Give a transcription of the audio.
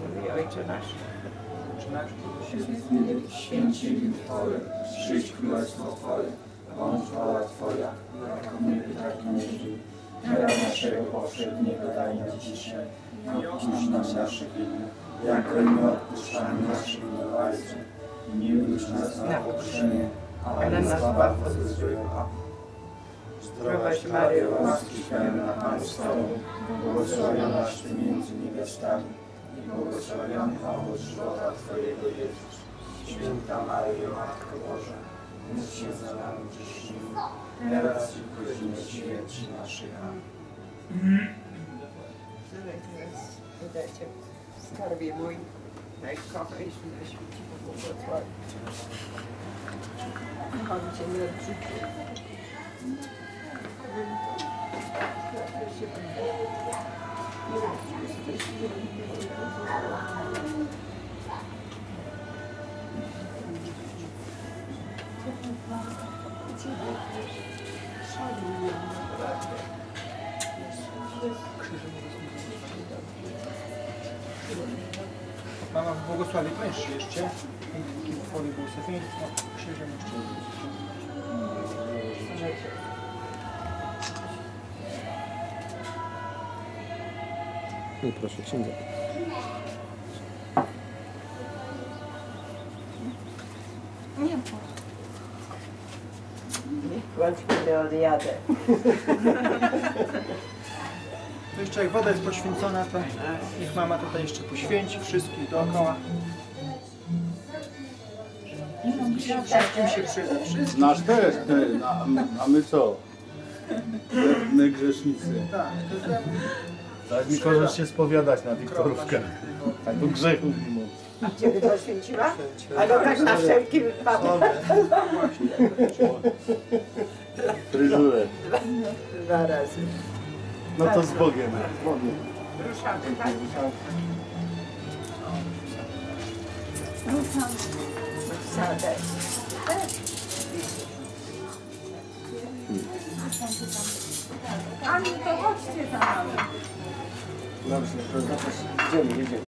Mówi Ojcze nasz. Święcie imię Twoje, przyjdź królestwo Twoje, bądź wola Twoja, jako my tak nieżyli. Chleba naszego powszedniego daj nam dzisiaj, odpuść nam nasze winy, jako i my odpuszczamy naszym winowajcom. I nie wódź nas na pokuszenie, ale nas zbaw od złego. Zdrowaś Maryjo, łaski pełna Pan z Tobą, błogosławionaś Ty między niewiastami i błogosławiony owoc żywota Twojego Jezus. Święta Maryjo, Matko Boża, módl się za nami grzesznymi, teraz i w godzinę śmierci naszej. Amen. Teraz wydajcie w skarbie mój najkochajszy na świecie pobłogosławić. Chodźcie na drzwi. Mama błogosławi kończy jeszcze. I w folii błogosławieństwo. Krzyżem jeszcze. No proszę, księdza. Bądź kiedy odjadę. To jeszcze jak woda jest poświęcona, to niech mama tutaj jeszcze poświęci wszystkich dookoła. Wszystkim się przyda. Wszystkim. Nasz też, a my co? My grzesznicy. Tak, to jest Tak mi możesz się spowiadać na Wiktorówkę. Tak do grzechu mimo. Ciebie poświęciła? Ale tak na wszelki wypadek. Fryzurę. Dwa razy. No to z Bogiem. Ruszamy, tak? Sadek. Ani to chodźcie tam. Dobrze, to zaraz idziemy, jedziemy.